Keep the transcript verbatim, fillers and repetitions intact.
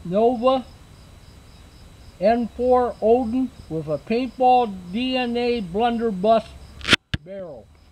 Nova N four Odin with a paintball D N A blunderbuss barrel.